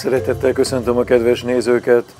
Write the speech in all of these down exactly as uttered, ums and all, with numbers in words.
Szeretettel köszöntöm a kedves nézőket.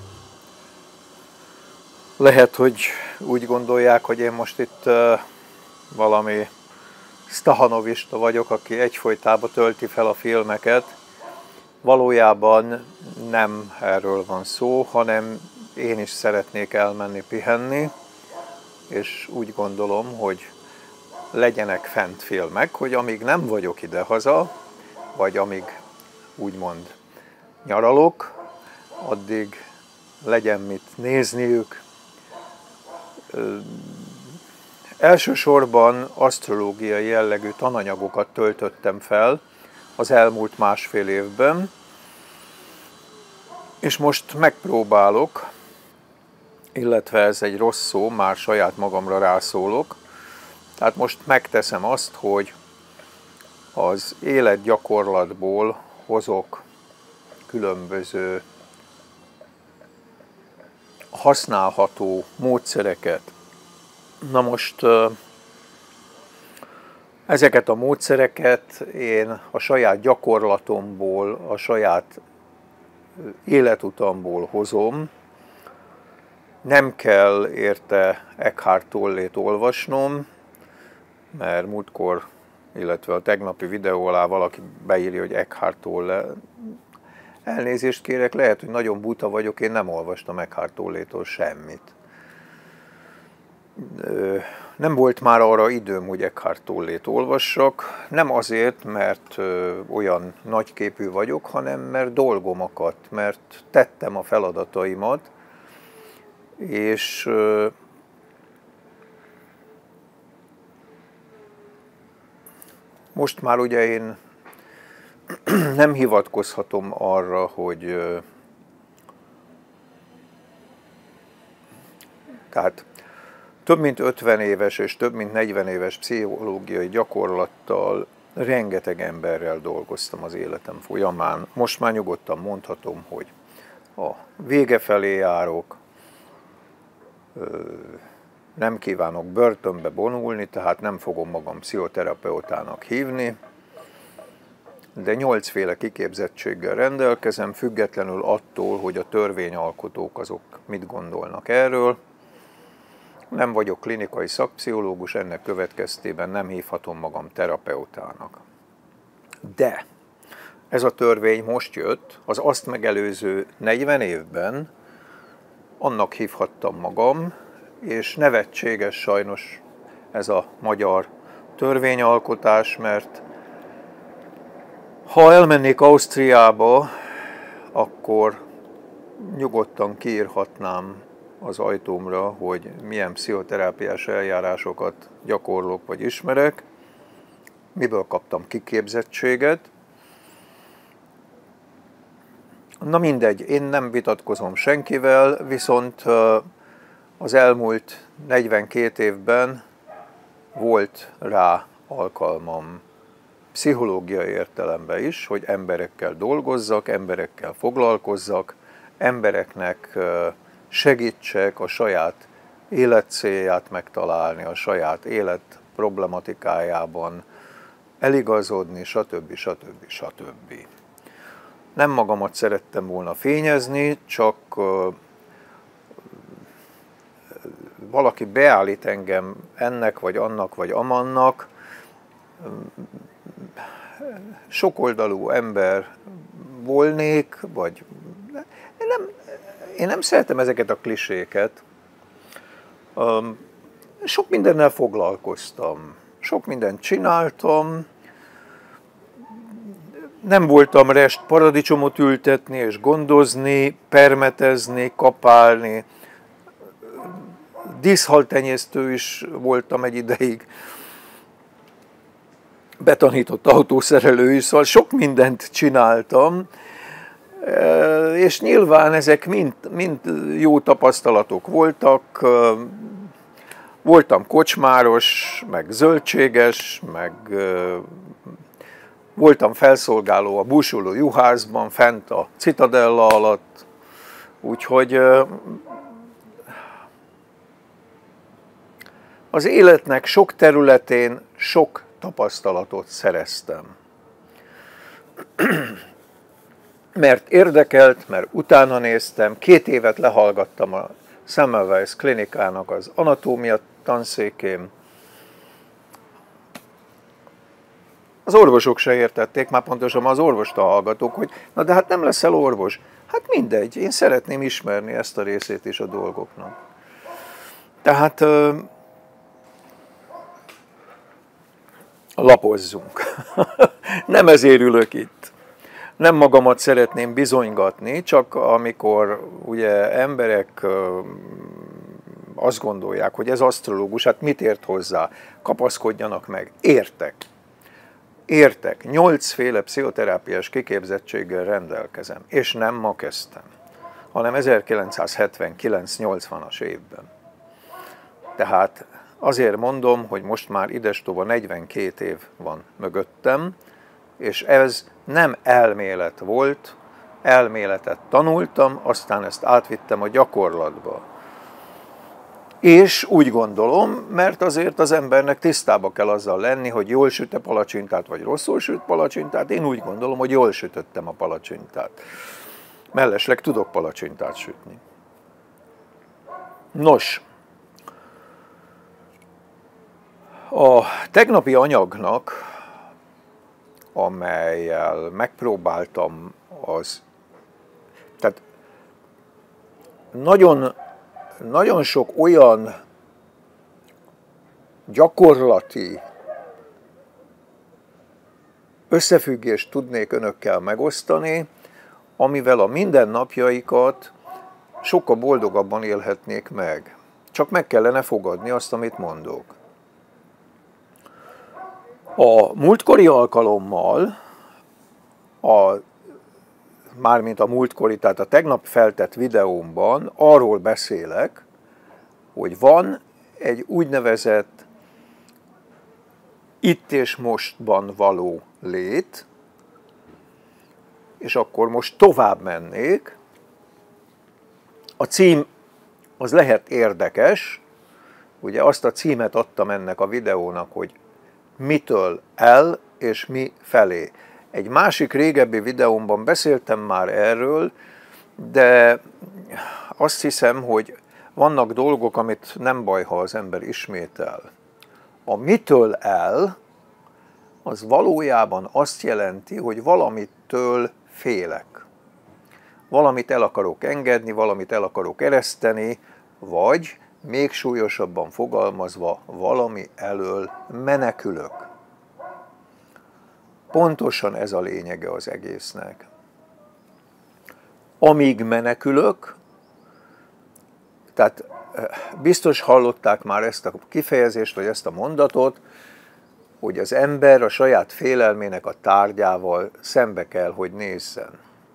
Lehet, hogy úgy gondolják, hogy én most itt uh, valami stahanovista vagyok, aki egyfolytában tölti fel a filmeket. Valójában nem erről van szó, hanem én is szeretnék elmenni pihenni, és úgy gondolom, hogy legyenek fent filmek, hogy amíg nem vagyok idehaza, vagy amíg úgymond nyaralok, addig legyen mit nézniük. Ö, elsősorban asztrológiai jellegű tananyagokat töltöttem fel az elmúlt másfél évben, és most megpróbálok, illetve ez egy rossz szó, már saját magamra rászólok, tehát most megteszem azt, hogy az életgyakorlatból hozok különböző használható módszereket. Na most ezeket a módszereket én a saját gyakorlatomból, a saját életutamból hozom. Nem kell érte Eckhart Tollét olvasnom, mert múltkor, illetve a tegnapi videó alá valaki beírja, hogy Eckhart Tolle. Elnézést kérek, lehet, hogy nagyon buta vagyok, én nem olvastam Eckhart Tollétól semmit. Nem volt már arra időm, hogy Eckhart Tollét olvassak, nem azért, mert olyan nagyképű vagyok, hanem mert dolgom akadt, mert tettem a feladataimat, és most már ugye én nem hivatkozhatom arra, hogy tehát több mint ötven éves és több mint negyven éves pszichológiai gyakorlattal rengeteg emberrel dolgoztam az életem folyamán. Most már nyugodtan mondhatom, hogy a vége felé járok, nem kívánok börtönbe vonulni, tehát nem fogom magam pszichoterapeutának hívni, de nyolcféle kiképzettséggel rendelkezem, függetlenül attól, hogy a törvényalkotók azok mit gondolnak erről. Nem vagyok klinikai szakpszichológus, ennek következtében nem hívhatom magam terapeutának. De ez a törvény most jött, az azt megelőző negyven évben annak hívhattam magam, és nevetséges sajnos ez a magyar törvényalkotás, mert ha elmennék Ausztriába, akkor nyugodtan kiírhatnám az ajtómra, hogy milyen pszichoterápiás eljárásokat gyakorlok vagy ismerek, miből kaptam kiképzettséget. Na mindegy, én nem vitatkozom senkivel, viszont az elmúlt negyvenkét évben volt rá alkalmam pszichológiai értelemben is, hogy emberekkel dolgozzak, emberekkel foglalkozzak, embereknek segítsek a saját életcélját megtalálni, a saját élet problematikájában eligazodni, stb. stb. stb. Nem magamat szerettem volna fényezni, csak valaki beállít engem ennek, vagy annak, vagy amannak, sokoldalú ember volnék, vagy én nem, én nem szeretem ezeket a kliséket. Sok mindennel foglalkoztam, sok mindent csináltam, nem voltam rest paradicsomot ültetni és gondozni, permetezni, kapálni. Díszhaltenyésztő is voltam egy ideig, betanított autószerelő is, szóval sok mindent csináltam, és nyilván ezek mind, mind jó tapasztalatok voltak. Voltam kocsmáros, meg zöldséges, meg voltam felszolgáló a búsuló juhászban, fent a Citadella alatt, úgyhogy az életnek sok területén sok tapasztalatot szereztem. mert érdekelt, mert utána néztem, két évet lehallgattam a Semmelweis klinikának az anatómia tanszékén. Az orvosok se értették, már pontosan az orvostól hallgatók, hogy na de hát nem leszel orvos. Hát mindegy, én szeretném ismerni ezt a részét is a dolgoknak. Tehát lapozzunk. Nem ezért ülök itt. Nem magamat szeretném bizonygatni, csak amikor ugye emberek azt gondolják, hogy ez asztrológus, hát mit ért hozzá? Kapaszkodjanak meg. Értek. Értek. Nyolcféle pszichoterápiás kiképzettséggel rendelkezem. És nem ma kezdtem, hanem ezerkilencszázhetvenkilenc-nyolcvanas évben. Tehát azért mondom, hogy most már idestova negyvenkét év van mögöttem, és ez nem elmélet volt, elméletet tanultam, aztán ezt átvittem a gyakorlatba. És úgy gondolom, mert azért az embernek tisztába kell azzal lenni, hogy jól süt-e palacsintát, vagy rosszul süt palacsintát. Én úgy gondolom, hogy jól sütöttem a palacsintát. Mellesleg tudok palacsintát sütni. Nos, a tegnapi anyagnak, amellyel megpróbáltam az, tehát nagyon, nagyon sok olyan gyakorlati összefüggést tudnék önökkel megosztani, amivel a mindennapjaikat sokkal boldogabban élhetnék meg. Csak meg kellene fogadni azt, amit mondok. A múltkori alkalommal, a, mármint a múltkori, tehát a tegnap feltett videómban arról beszélek, hogy van egy úgynevezett itt és mostban való lét, és akkor most tovább mennék. A cím az lehet érdekes, ugye azt a címet adtam ennek a videónak, hogy mitől el és mi felé. Egy másik régebbi videómban beszéltem már erről, de azt hiszem, hogy vannak dolgok, amit nem baj, ha az ember ismétel. A mitől el, az valójában azt jelenti, hogy valamitől félek. Valamit el akarok engedni, valamit el akarok ereszteni, vagy még súlyosabban fogalmazva, valami elől menekülök. Pontosan ez a lényege az egésznek. Amíg menekülök, tehát biztos hallották már ezt a kifejezést, vagy ezt a mondatot, hogy az ember a saját félelmének a tárgyával szembe kell, hogy nézzen.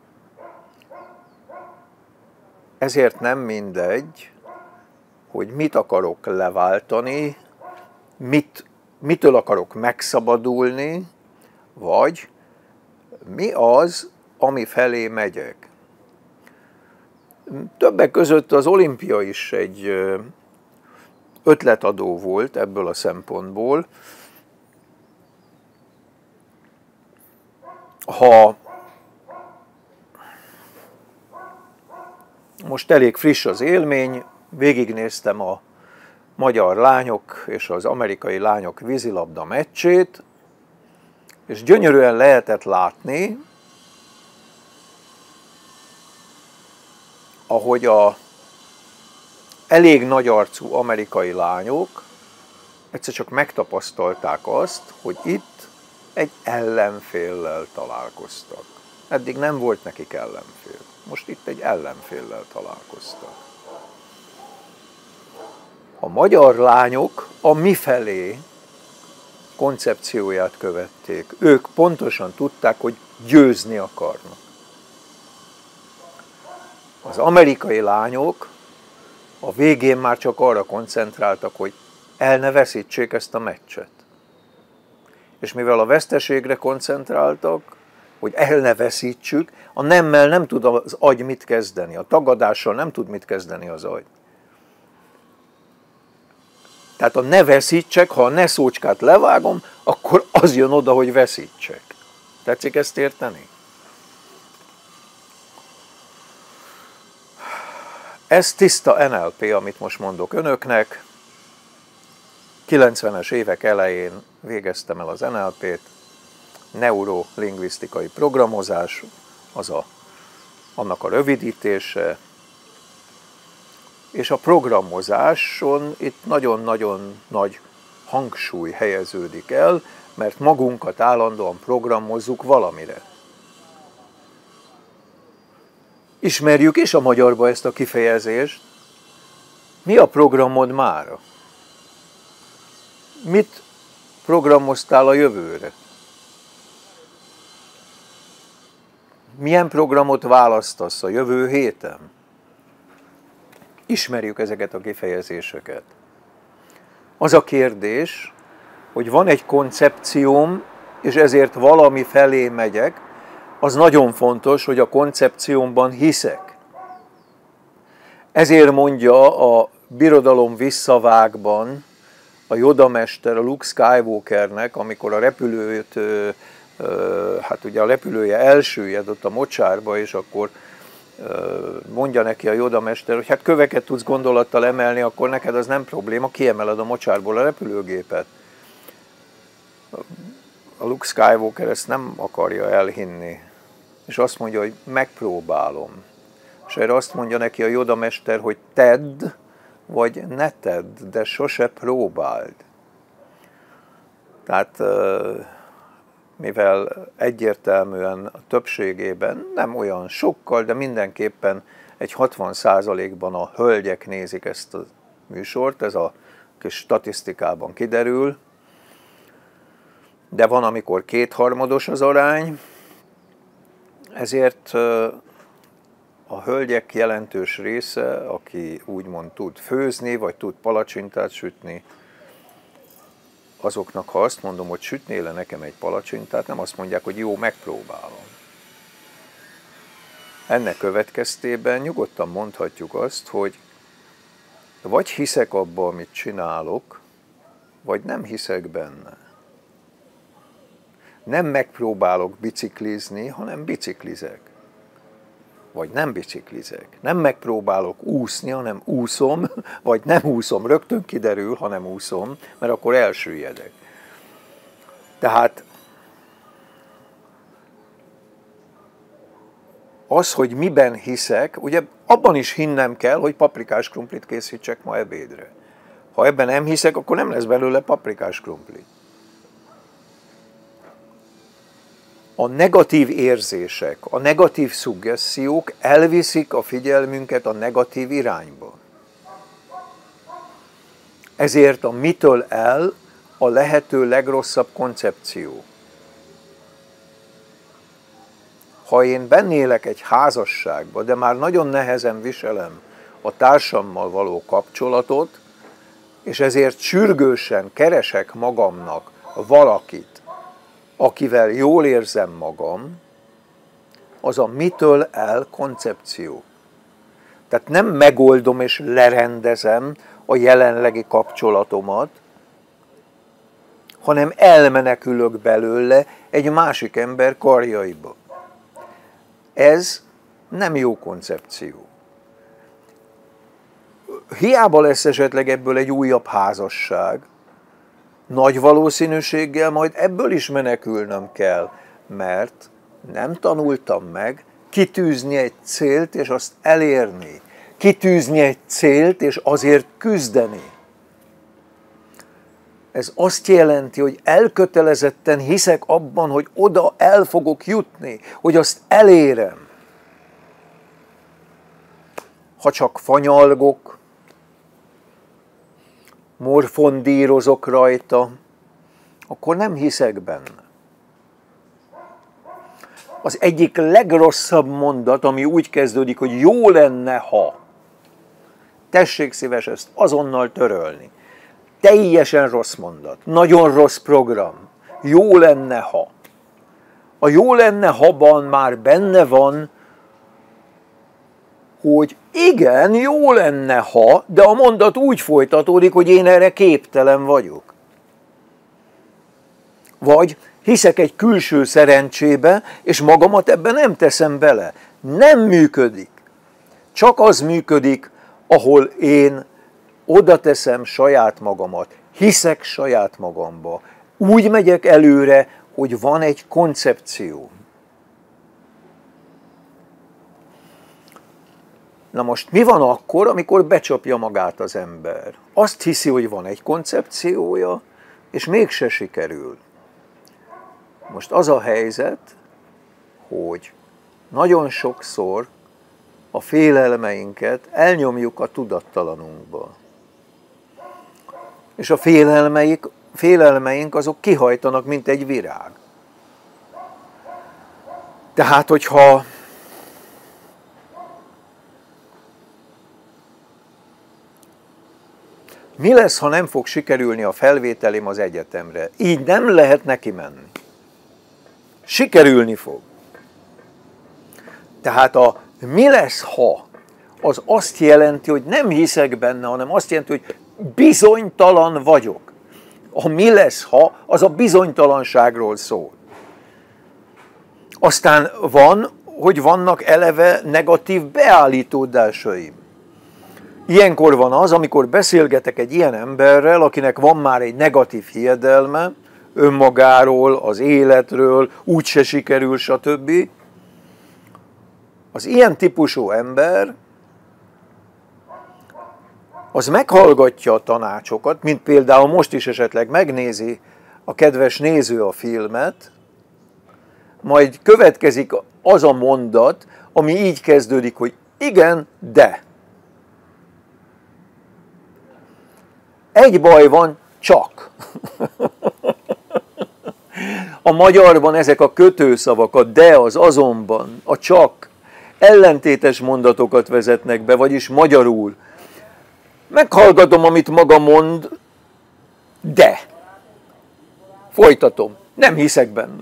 Ezért nem mindegy, hogy mit akarok leváltani, mit, mitől akarok megszabadulni, vagy mi az, ami felé megyek. Többek között az olimpia is egy ötletadó volt ebből a szempontból. Ha most elég friss az élmény, végignéztem a magyar lányok és az amerikai lányok vízilabda meccsét, és gyönyörűen lehetett látni, ahogy a elég nagyarcú amerikai lányok egyszer csak megtapasztalták azt, hogy itt egy ellenféllel találkoztak. Eddig nem volt nekik ellenfél. Most itt egy ellenféllel találkoztak. A magyar lányok a mifelé koncepcióját követték. Ők pontosan tudták, hogy győzni akarnak. Az amerikai lányok a végén már csak arra koncentráltak, hogy el ne veszítsék ezt a meccset. És mivel a veszteségre koncentráltak, hogy el ne veszítsük, a nemmel nem tud az agy mit kezdeni, a tagadással nem tud mit kezdeni az agy. Tehát a ne veszítsek, ha a ne szócskát levágom, akkor az jön oda, hogy veszítsek. Tetszik ezt érteni? Ez tiszta en el pé, amit most mondok önöknek. kilencvenes évek elején végeztem el az en el pét, neurolingvisztikai programozás, az a, annak a rövidítése, és a programozáson itt nagyon-nagyon nagy hangsúly helyeződik el, mert magunkat állandóan programozzuk valamire. Ismerjük is a magyarba ezt a kifejezést. Mi a programod mára? Mit programoztál a jövőre? Milyen programot választasz a jövő héten? Ismerjük ezeket a kifejezéseket. Az a kérdés, hogy van egy koncepcióm, és ezért valami felé megyek, az nagyon fontos, hogy a koncepciómban hiszek. Ezért mondja a Birodalom visszavágban a Yoda mester a Luke Skywalkernek, amikor a repülőt, hát ugye a repülője elsüllyed ott a mocsárba, és akkor mondja neki a Yoda mester, hogy hát köveket tudsz gondolattal emelni, akkor neked az nem probléma, kiemeled a mocsárból a repülőgépet. A Luke Skywalker ezt nem akarja elhinni, és azt mondja, hogy megpróbálom. És erre azt mondja neki a Yoda mester, hogy tedd, vagy ne tedd, de sose próbáld. Tehát mivel egyértelműen a többségében, nem olyan sokkal, de mindenképpen egy hatvan százalékban a hölgyek nézik ezt a műsort, ez a kis statisztikában kiderül, de van, amikor kétharmados az arány, ezért a hölgyek jelentős része, aki úgymond tud főzni, vagy tud palacsintát sütni, azoknak, ha azt mondom, hogy sütnél le nekem egy palacsintát, nem azt mondják, hogy jó, megpróbálom. Ennek következtében nyugodtan mondhatjuk azt, hogy vagy hiszek abba, amit csinálok, vagy nem hiszek benne. Nem megpróbálok biciklizni, hanem biciklizek. Vagy nem biciklizek. Nem megpróbálok úszni, hanem úszom, vagy nem úszom, rögtön kiderül, hanem úszom, mert akkor elsüllyedek. Tehát az, hogy miben hiszek, ugye abban is hinnem kell, hogy paprikás krumplit készítsek ma ebédre. Ha ebben nem hiszek, akkor nem lesz belőle paprikás krumpli. A negatív érzések, a negatív szuggessziók elviszik a figyelmünket a negatív irányba. Ezért a mitől el a lehető legrosszabb koncepció. Ha én bennélek egy házasságba, de már nagyon nehezen viselem a társammal való kapcsolatot, és ezért sürgősen keresek magamnak valakit, akivel jól érzem magam, az a mitől el koncepció. Tehát nem megoldom és lerendezem a jelenlegi kapcsolatomat, hanem elmenekülök belőle egy másik ember karjaiba. Ez nem jó koncepció. Hiába lesz esetleg ebből egy újabb házasság, nagy valószínűséggel majd ebből is menekülnöm kell, mert nem tanultam meg kitűzni egy célt és azt elérni. Kitűzni egy célt és azért küzdeni. Ez azt jelenti, hogy elkötelezetten hiszek abban, hogy oda el fogok jutni, hogy azt elérem. Ha csak fanyalgok, morfondírozok rajta, akkor nem hiszek benne. Az egyik legrosszabb mondat, ami úgy kezdődik, hogy jó lenne, ha. Tessék szíves ezt azonnal törölni. Teljesen rossz mondat, nagyon rossz program. Jó lenne, ha. A jó lenne, ha-ban már benne van, hogy igen, jó lenne, ha, de a mondat úgy folytatódik, hogy én erre képtelen vagyok. Vagy hiszek egy külső szerencsébe, és magamat ebben nem teszem bele. Nem működik. Csak az működik, ahol én oda teszem saját magamat, hiszek saját magamba, úgy megyek előre, hogy van egy koncepció. Na most mi van akkor, amikor becsapja magát az ember? Azt hiszi, hogy van egy koncepciója, és mégse sikerül. Most az a helyzet, hogy nagyon sokszor a félelmeinket elnyomjuk a tudattalanunkba. És a félelmeik, félelmeink azok kihajtanak, mint egy virág. Tehát, hogyha mi lesz, ha nem fog sikerülni a felvételim az egyetemre? Így nem lehet neki menni. Sikerülni fog. Tehát a mi lesz, ha, az azt jelenti, hogy nem hiszek benne, hanem azt jelenti, hogy bizonytalan vagyok. A mi lesz, ha, az a bizonytalanságról szól. Aztán van, hogy vannak eleve negatív beállítódásaim. Ilyenkor van az, amikor beszélgetek egy ilyen emberrel, akinek van már egy negatív hiedelme, önmagáról, az életről, úgyse sikerül, stb. Az ilyen típusú ember, az meghallgatja a tanácsokat, mint például most is esetleg megnézi a kedves néző a filmet, majd következik az a mondat, ami így kezdődik, hogy igen, de. Egy baj van, csak. A magyarban ezek a kötőszavak, a de, az azonban, a csak, ellentétes mondatokat vezetnek be, vagyis magyarul. Meghallgatom, amit maga mond, de. Folytatom. Nem hiszek benne.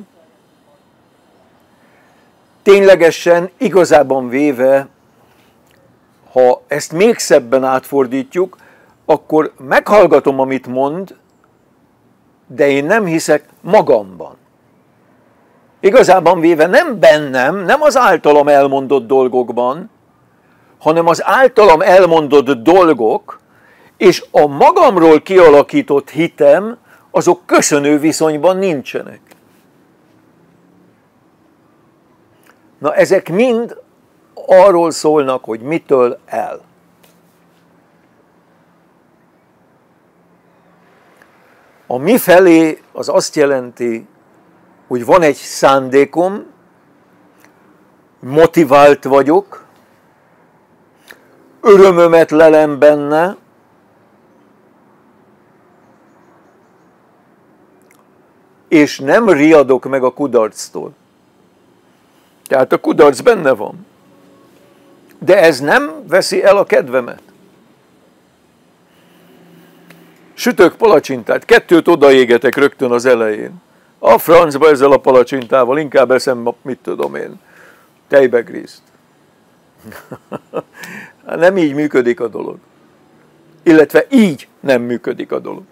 Ténylegesen, igazában véve, ha ezt még szebben átfordítjuk, akkor meghallgatom, amit mond, de én nem hiszek magamban. Igazában véve nem bennem, nem az általam elmondott dolgokban, hanem az általam elmondott dolgok, és a magamról kialakított hitem, azok köszönő viszonyban nincsenek. Na, ezek mind arról szólnak, hogy mitől el. A mi felé az azt jelenti, hogy van egy szándékom, motivált vagyok, örömömet lelem benne, és nem riadok meg a kudarctól. Tehát a kudarc benne van. De ez nem veszi el a kedvemet. Sütök palacsintát, kettőt odaégetek rögtön az elején. A francba ezzel a palacsintával, inkább eszem, mit tudom én, tejbegrízt. Nem így működik a dolog. Illetve így nem működik a dolog.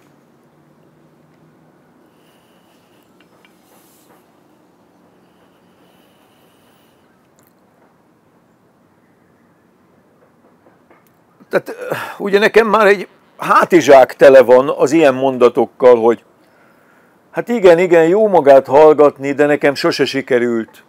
Tehát ugye nekem már egy hátizsák tele van az ilyen mondatokkal, hogy hát igen, igen, jó magát hallgatni, de nekem sose sikerült.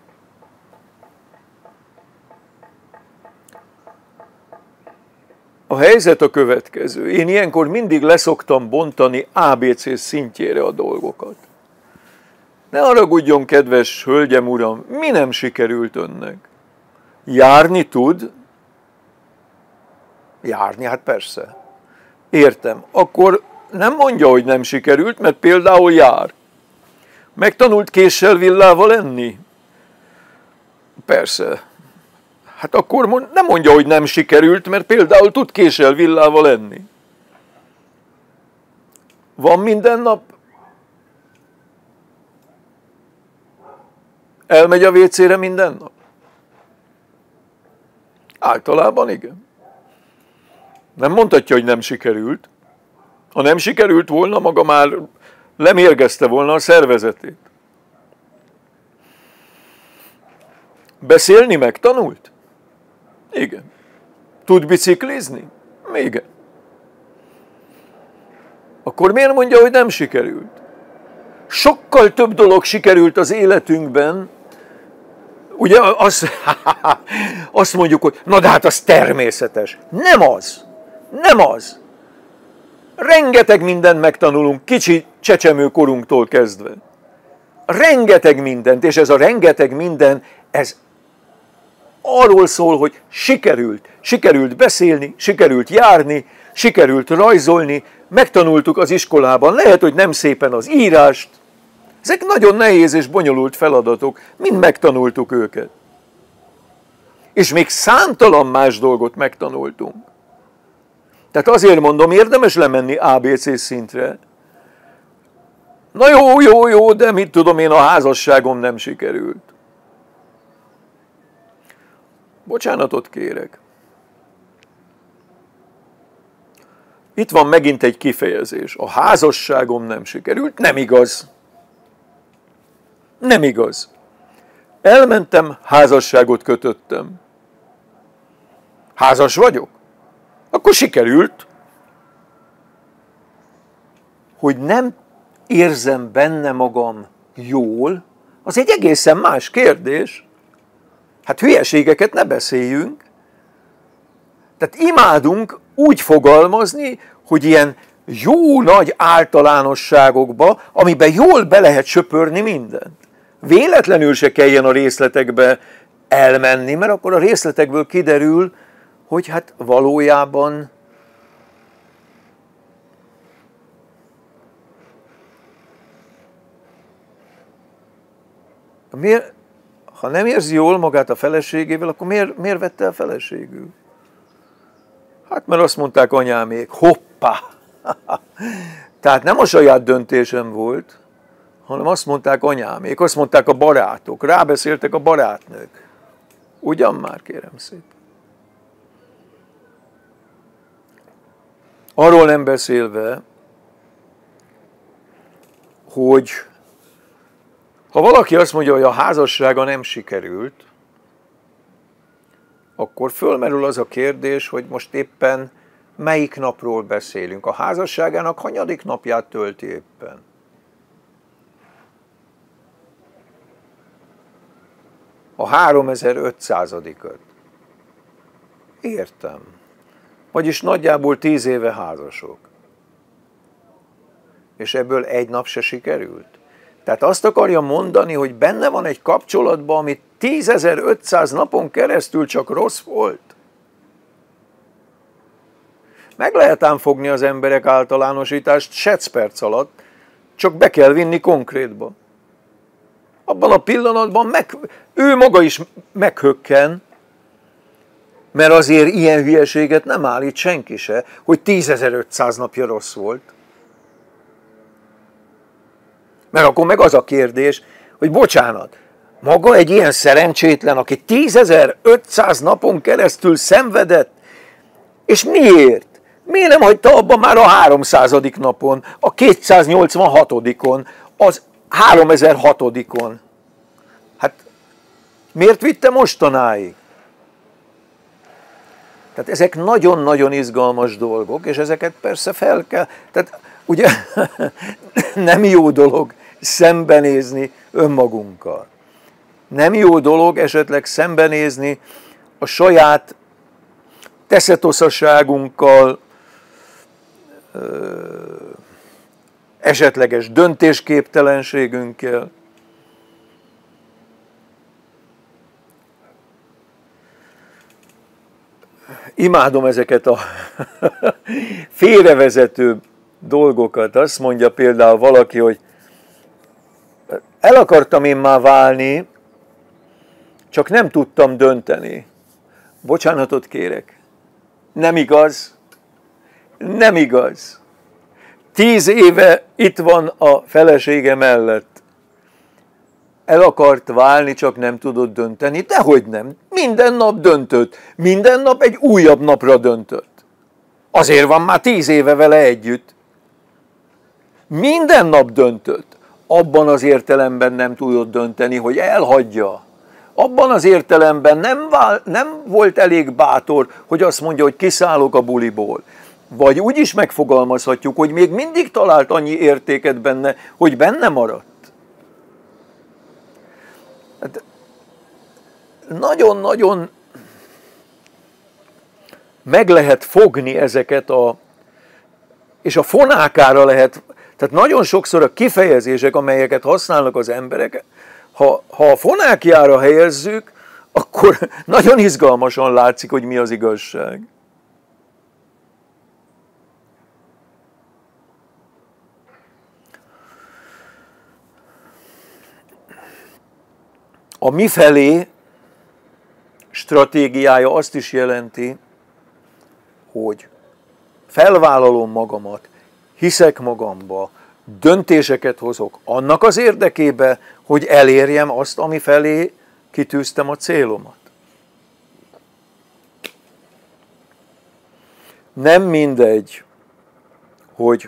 A helyzet a következő. Én ilyenkor mindig leszoktam bontani á bé cé szintjére a dolgokat. Ne haragudjon, kedves hölgyem, uram, mi nem sikerült önnek? Járni tud? Járni, hát persze. Értem. Akkor nem mondja, hogy nem sikerült, mert például jár. Megtanult késsel villával enni? Persze. Hát akkor nem mondja, hogy nem sikerült, mert például tud késsel villával enni. Van minden nap? Elmegy a vécére minden nap? Általában igen. Nem mondhatja, hogy nem sikerült. Ha nem sikerült volna, maga már lemérgezte volna a szervezetét. Beszélni megtanult? Igen. Tud biciklizni? Igen. Akkor miért mondja, hogy nem sikerült? Sokkal több dolog sikerült az életünkben, ugye azt, azt mondjuk, hogy na de hát az természetes. Nem az. Nem az. Rengeteg mindent megtanulunk kicsi csecsemőkorunktól kezdve. Rengeteg mindent, és ez a rengeteg minden, ez arról szól, hogy sikerült. Sikerült beszélni, sikerült járni, sikerült rajzolni, megtanultuk az iskolában, lehet, hogy nem szépen az írást. Ezek nagyon nehéz és bonyolult feladatok, mind megtanultuk őket. És még számtalan más dolgot megtanultunk. Tehát azért mondom, érdemes lemenni á bé cé szintre. Na jó, jó, jó, de mit tudom én, a házasságom nem sikerült. Bocsánatot kérek. Itt van megint egy kifejezés. A házasságom nem sikerült. Nem igaz. Nem igaz. Elmentem, házasságot kötöttem. Házas vagyok? Akkor sikerült. Hogy nem érzem benne magam jól, az egy egészen más kérdés. Hát hülyeségeket ne beszéljünk. Tehát imádunk úgy fogalmazni, hogy ilyen jó nagy általánosságokba, amiben jól be lehet söpörni mindent. Véletlenül se kelljen a részletekbe elmenni, mert akkor a részletekből kiderül, hogy hát valójában miért, ha nem érzi jól magát a feleségével, akkor miért, miért vette el feleségül? Hát mert azt mondták anyámék, hoppá! Tehát nem a saját döntésem volt, hanem azt mondták anyámék, azt mondták a barátok, rábeszéltek a barátnők. Ugyan már, kérem szépen. Arról nem beszélve, hogy ha valaki azt mondja, hogy a házassága nem sikerült, akkor fölmerül az a kérdés, hogy most éppen melyik napról beszélünk. A házasságának hanyadik napját tölti éppen? A háromezer-ötszázadikat. Értem. Vagyis nagyjából tíz éve házasok. És ebből egy nap se sikerült. Tehát azt akarja mondani, hogy benne van egy kapcsolatban, ami tízezer-ötszáz napon keresztül csak rossz volt. Meg lehet ám fogni az emberek általánosítást secperc alatt, csak be kell vinni konkrétba. Abban a pillanatban meg, ő maga is meghökken, mert azért ilyen hülyeséget nem állít senki se, hogy tízezer-ötszáz napja rossz volt. Mert akkor meg az a kérdés, hogy bocsánat, maga egy ilyen szerencsétlen, aki tízezer-ötszáz napon keresztül szenvedett, és miért? Miért nem hagyta abba már a háromszázadik napon, a kétszáznyolcvanhatodikon, az háromezer-hatodikon? Hát miért vitte mostanáig? Tehát ezek nagyon-nagyon izgalmas dolgok, és ezeket persze fel kell, tehát ugye nem jó dolog szembenézni önmagunkkal. Nem jó dolog esetleg szembenézni a saját teszetoszaságunkkal, esetleges döntésképtelenségünkkel. Imádom ezeket a félrevezető dolgokat. Azt mondja például valaki, hogy el akartam én már válni, csak nem tudtam dönteni. Bocsánatot kérek. Nem igaz. Nem igaz. Tíz éve itt van a felesége mellett. El akart válni, csak nem tudott dönteni. Dehogy nem. Minden nap döntött. Minden nap egy újabb napra döntött. Azért van már tíz éve vele együtt. Minden nap döntött. Abban az értelemben nem tudott dönteni, hogy elhagyja. abban az értelemben nem, vál, nem volt elég bátor, hogy azt mondja, hogy kiszállok a buliból. Vagy úgy is megfogalmazhatjuk, hogy még mindig talált annyi értéket benne, hogy benne maradt. Hát nagyon-nagyon meg lehet fogni ezeket a, és a fonákára lehet, tehát nagyon sokszor a kifejezések, amelyeket használnak az emberek, ha, ha a fonákjára helyezzük, akkor nagyon izgalmasan látszik, hogy mi az igazság. A mifelé stratégiája azt is jelenti, hogy felvállalom magamat, hiszek magamba, döntéseket hozok annak az érdekébe, hogy elérjem azt, ami felé kitűztem a célomat. Nem mindegy, hogy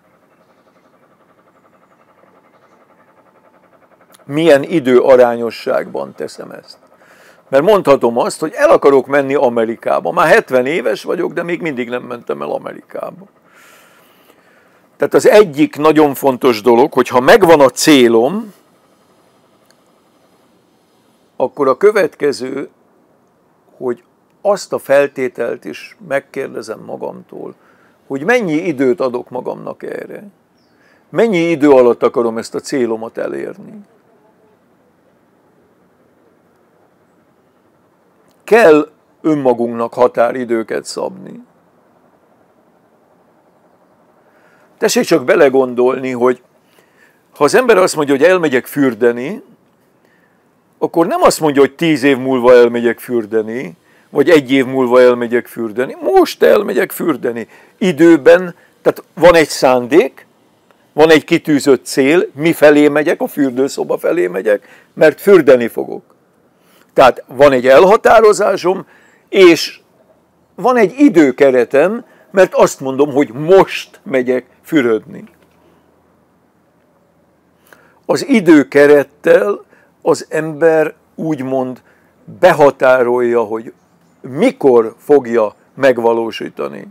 milyen időarányosságban teszem ezt. Mert mondhatom azt, hogy el akarok menni Amerikába. Már hetven éves vagyok, de még mindig nem mentem el Amerikába. Tehát az egyik nagyon fontos dolog, hogy ha megvan a célom, akkor a következő, hogy azt a feltételt is megkérdezem magamtól, hogy mennyi időt adok magamnak erre. Mennyi idő alatt akarom ezt a célomat elérni. Kell önmagunknak határidőket szabni. Tessék csak belegondolni, hogy ha az ember azt mondja, hogy elmegyek fürdeni, akkor nem azt mondja, hogy tíz év múlva elmegyek fürdeni, vagy egy év múlva elmegyek fürdeni. Most elmegyek fürdeni. Időben, tehát van egy szándék, van egy kitűzött cél, mi felé megyek, a fürdőszoba felé megyek, mert fürdeni fogok. Tehát van egy elhatározásom, és van egy időkeretem, mert azt mondom, hogy most megyek fürödni. Az időkerettel az ember úgymond behatárolja, hogy mikor fogja megvalósítani.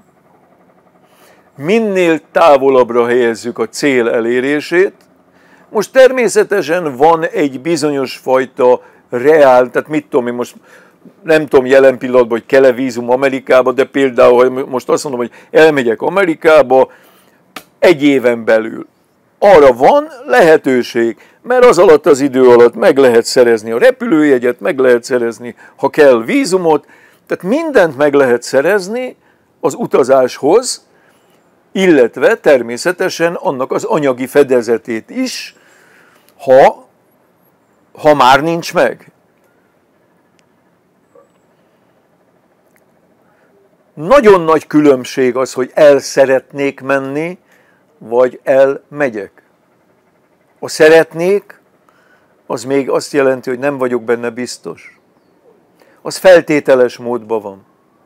Minél távolabbra helyezzük a cél elérését, most természetesen van egy bizonyos fajta reál, tehát mit tudom én most, nem tudom jelen pillanatban, hogy kell-e vízum Amerikába, de például, hogy most azt mondom, hogy elmegyek Amerikába egy éven belül. Arra van lehetőség, mert az alatt az idő alatt meg lehet szerezni a repülőjegyet, meg lehet szerezni, ha kell, vízumot, tehát mindent meg lehet szerezni az utazáshoz, illetve természetesen annak az anyagi fedezetét is, ha, ha már nincs meg. Nagyon nagy különbség az, hogy el szeretnék menni, vagy elmegyek. A szeretnék, az még azt jelenti, hogy nem vagyok benne biztos. Az feltételes módban van.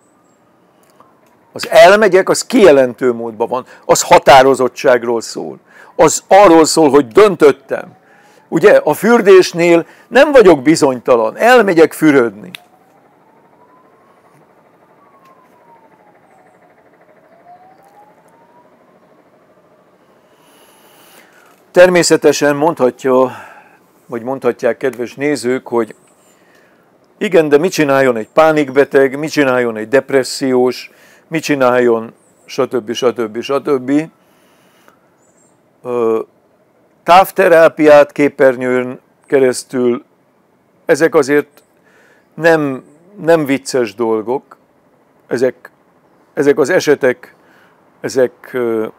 Az elmegyek, az kijelentő módban van. Az határozottságról szól. Az arról szól, hogy döntöttem. Ugye, a fürdésnél nem vagyok bizonytalan. Elmegyek fürödni. Természetesen mondhatja, vagy mondhatják kedves nézők, hogy igen, de mit csináljon egy pánikbeteg, mit csináljon egy depressziós, mit csináljon, stb. stb. stb. Távterápiát képernyőn keresztül, ezek azért nem, nem vicces dolgok, ezek, ezek az esetek, ezek,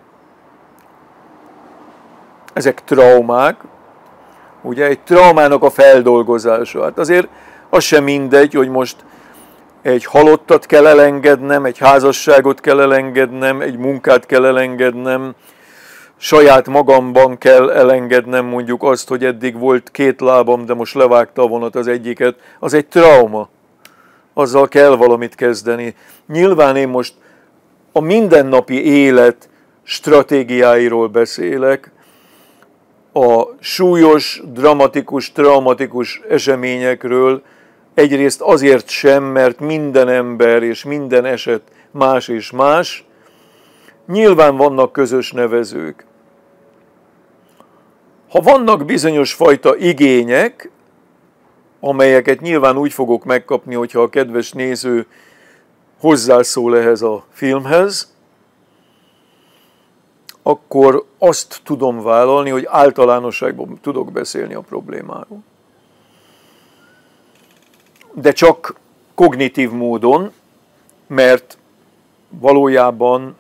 ezek traumák, ugye egy traumának a feldolgozása. Hát azért az sem mindegy, hogy most egy halottat kell elengednem, egy házasságot kell elengednem, egy munkát kell elengednem, saját magamban kell elengednem mondjuk azt, hogy eddig volt két lábam, de most levágta a vonat az egyiket, az egy trauma. Azzal kell valamit kezdeni. Nyilván én most a mindennapi élet stratégiáiról beszélek, a súlyos, dramatikus, traumatikus eseményekről, Egyrészt azért sem, mert minden ember és minden eset más és más. Nyilván vannak közös nevezők. Ha vannak bizonyos fajta igények, amelyeket nyilván úgy fogok megkapni, hogyha a kedves néző hozzászól ehhez a filmhez, akkor azt tudom vállalni, hogy általánosságban tudok beszélni a problémáról. De csak kognitív módon, mert valójában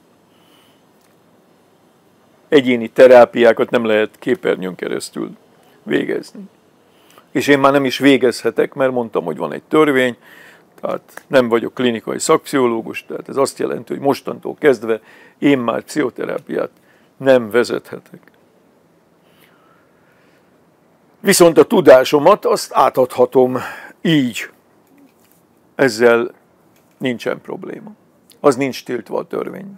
egyéni terápiákat nem lehet képernyőn keresztül végezni. És én már nem is végezhetek, mert mondtam, hogy van egy törvény, tehát nem vagyok klinikai szakpszichológus, tehát ez azt jelenti, hogy mostantól kezdve én már pszichoterápiát nem vezethetek. Viszont a tudásomat azt átadhatom így. Ezzel nincsen probléma. Az nincs tiltva a törvény.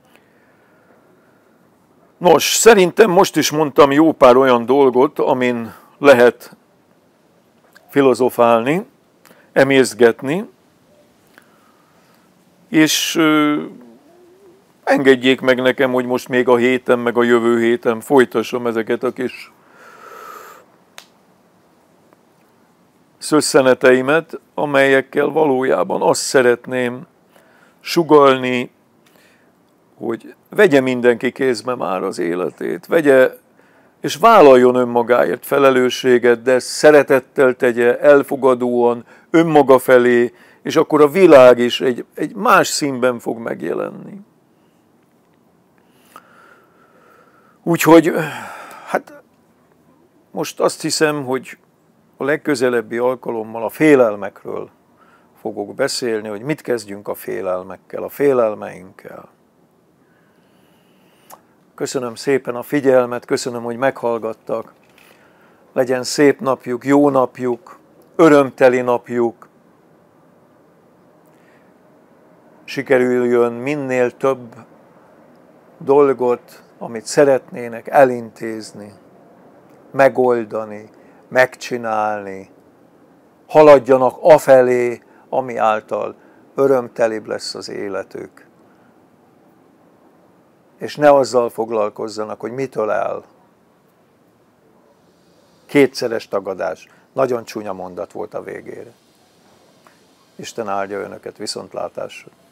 Nos, szerintem most is mondtam jó pár olyan dolgot, amin lehet filozofálni, emészgetni, és ö, engedjék meg nekem, hogy most még a héten, meg a jövő héten folytassam ezeket a kis szösszeneteimet, amelyekkel valójában azt szeretném sugallni, hogy vegye mindenki kézbe már az életét, vegye és vállaljon önmagáért felelősséget, de szeretettel tegye, elfogadóan, önmaga felé, és akkor a világ is egy, egy más színben fog megjelenni. Úgyhogy, hát most azt hiszem, hogy a legközelebbi alkalommal a félelmekről fogok beszélni, hogy mit kezdjünk a félelmekkel, a félelmeinkkel. Köszönöm szépen a figyelmet, köszönöm, hogy meghallgattak. Legyen szép napjuk, jó napjuk, örömteli napjuk. Sikerüljön minél több dolgot, amit szeretnének elintézni, megoldani, megcsinálni. Haladjanak afelé, ami által örömtelibb lesz az életük. És ne azzal foglalkozzanak, hogy mitől el. Kétszeres tagadás. Nagyon csúnya mondat volt a végére. Isten áldja önöket, viszontlátásra.